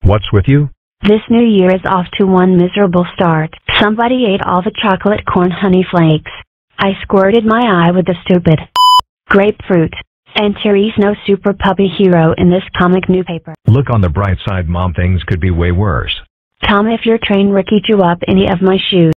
What's with you? This new year is off to one miserable start. Somebody ate all the chocolate corn honey flakes. I squirted my eye with the stupid grapefruit. And Terry's no super puppy hero in this comic newspaper. Look on the bright side, Mom, things could be way worse. Tom, if your train wrecked you up any of my shoes.